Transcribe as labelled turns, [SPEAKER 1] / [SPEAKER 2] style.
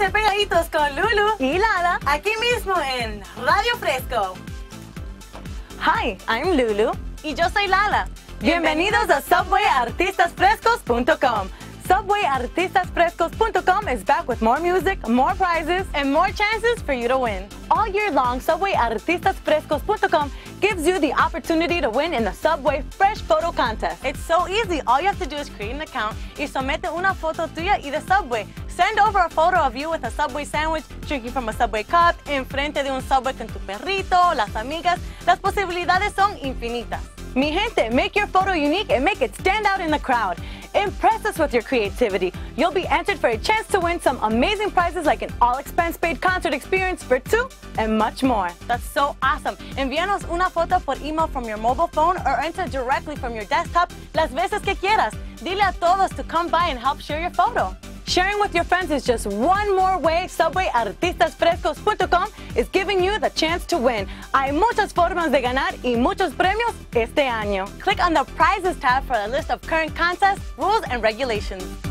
[SPEAKER 1] de Pegaditos con Lulu
[SPEAKER 2] y Lala,
[SPEAKER 1] aquí mismo en Radio Fresco.
[SPEAKER 2] Hi, I'm Lulu.
[SPEAKER 1] Y yo soy Lala.
[SPEAKER 2] Bienvenidos a SubwayArtistasFrescos.com. SubwayArtistasFrescos.com is back with more music, more prizes,
[SPEAKER 1] and more chances for you to win.
[SPEAKER 2] All year long, SubwayArtistasFrescos.com gives you the opportunity to win in the Subway Fresh Photo Contest.
[SPEAKER 1] It's so easy. All you have to do is create an account y somete una foto tuya y de Subway. Send over a photo of you with a Subway sandwich, drinking from a Subway cup, enfrente de un Subway con tu perrito, las amigas. Las posibilidades son infinitas.
[SPEAKER 2] Mi gente, make your photo unique and make it stand out in the crowd. Impress us with your creativity. You'll be entered for a chance to win some amazing prizes like an all-expense-paid concert experience for two and much more.
[SPEAKER 1] That's so awesome. Envíanos una foto por email from your mobile phone or enter directly from your desktop las veces que quieras. Dile a todos to come by and help share your photo.
[SPEAKER 2] Sharing with your friends is just one more way SubwayArtistasFrescos.com is giving you the chance to win. Hay muchas formas de ganar y muchos premios este año.
[SPEAKER 1] Click on the Prizes tab for a list of current contests, rules, and regulations.